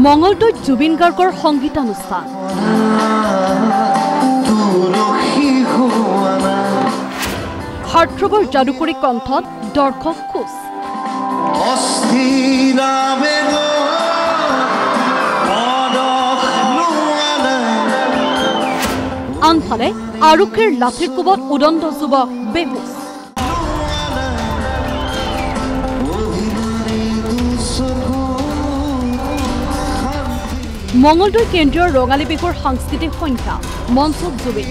মঙলদৈত জুবিন গাৰ্গৰ সংগীতানুষ্ঠান হাৰ্টথ্ৰবৰ যাদুকৰী কণ্ঠত দৰ্শক খোজ আনফালে আৰক্ষীৰ লাঠিৰ কোবত উদণ্ড যুৱক বেহুচ মঙলদৈ কেন্দ্ৰীয় ৰঙালী বিহুৰ সাংস্কৃতিক সংখ্যা মঞ্চত জুবিন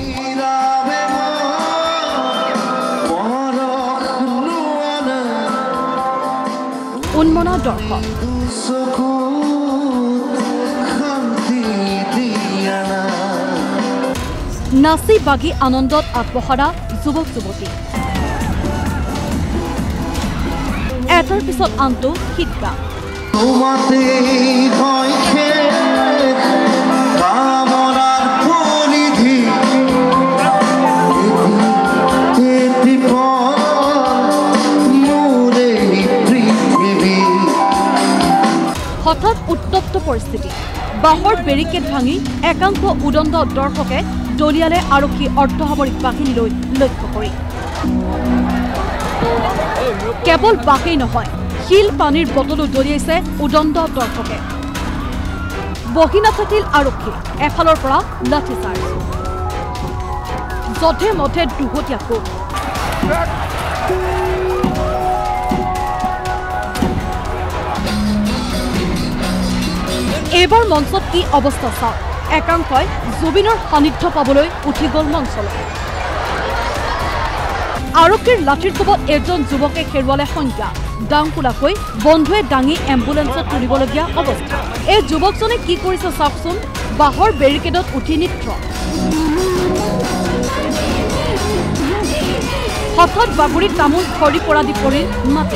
উন্মনা দৰ্শক নাচি বাগি আনন্দত আত্মহাৰা যুৱক যুৱতী এটাৰ পিছত আনটো হিট হঠাৎ উত্তপ্ত পৰিস্থিতি বাহৰ বেৰিকেড ভাঙি একাংশ উদণ্ড দৰ্শকে দলিয়ালে আৰক্ষী অৰ্ধসামৰিক বাহিনীলৈ লক্ষ্য কৰি কেৱল বাকেই নহয় শিল পানীৰ বটলো দলিয়াইছে উদণ্ড দৰ্শকে বহি নাথাকিল আৰক্ষী এফালৰ পৰা লাঠিচাৰ্জ যধে মধে দুহতীয়া কোব এইবাৰ মঞ্চত কি অৱস্থা চাওক একাংশই জুবিনৰ সান্নিধ্য পাবলৈ উঠি গ'ল মঞ্চলৈ আৰক্ষীৰ লাঠিৰ কোবত এজন যুৱকে হেৰুৱালে সংজ্ঞা ডাংকুলাকৈ বন্ধুৱে দাঙি এম্বুলেন্সত তুলিবলগীয়া অৱস্থা এই যুৱকজনে কি কৰিছে চাওকচোন বাহৰ বেৰিকেডত উঠি নৃত্য হঠাৎ বাগৰি তামোল খৰি পৰা দি পৰিল মাটি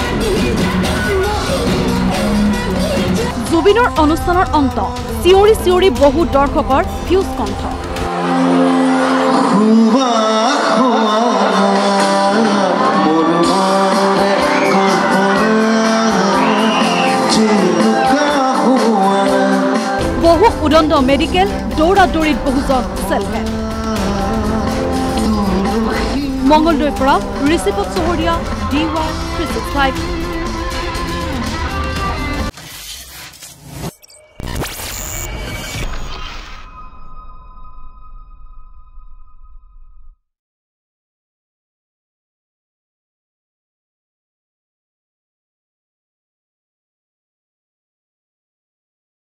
জুবিনৰ অনুষ্ঠানৰ অন্ত চিঞৰি চিঞৰি বহু দৰ্শকৰ ফিউজ কণ্ঠ বহু উদণ্ড মেডিকেল দৌৰা দৌৰিত বহুজন চেলফেট মঙলদৈৰ পৰা ঋষিপথ চহৰীয়া DY 365